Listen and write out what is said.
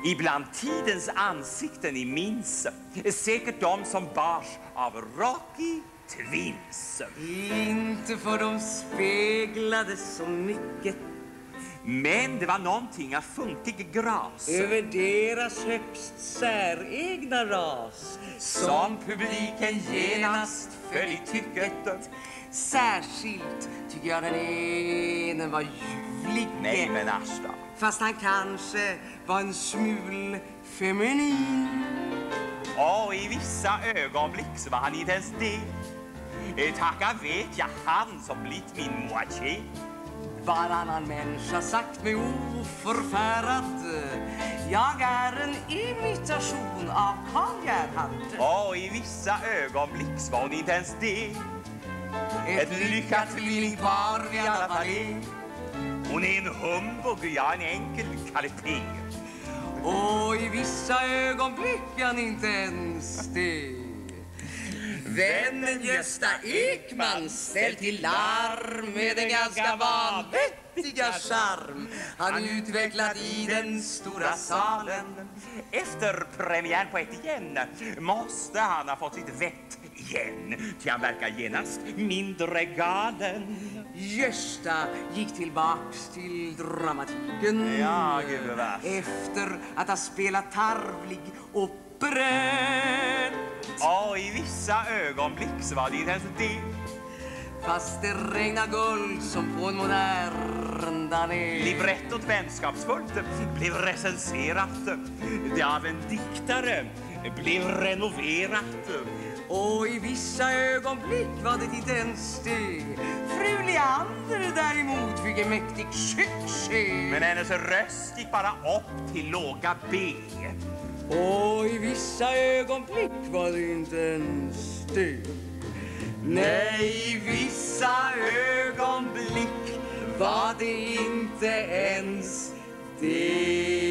Ibland tidens ansikten ni minns, säkert de som bars av Rocky Twins. Inte för de speglade så mycket, men det var någonting av funkig gras över deras högst säregna ras, som publiken genast föll i tycket. Särskilt tycker jag den ene var ljuvlig. Nej, men Asta. Fast han kanske var en smul feminin. Och i vissa ögonblick så var han inte ens det. Tacka vet jag han som blivit min moitié. Varannan människa sagt mig oförfärad, jag är en imitation av Karl Gerhard. Och i vissa ögonblick så var hon inte ens det. Ett lyckat tvillingpar vi alla fall är. Hon är en humbug, jag en enkel kalipé. Och i vissa ögonblick han inte ens det. Vännen Gösta Ekman ställt till larm med en ganska vanvettiga charm han utvecklat i den stora salen. Efter premiären på ett igen måste han ha fått sitt vett igen, till han verkar genast mindre galen. Gösta gick tillbaks till dramatiken. Ja, gud vad. Efter att ha spelat tarvlig operett. Och i vissa ögonblick så var det inte ens det. Fast det regnar guld som på en modern dané. Librettot vänskapsfullt blev recenserat. Det av en diktare blev renoverat. Och i vissa ögonblick var det inte ens det. Fru Leander däremot fick en mäktig succé. Men hennes röst gick bara upp till låga B. Och i vissa ögonblick var det inte ens det. Nej, i vissa ögonblick var det inte ens det.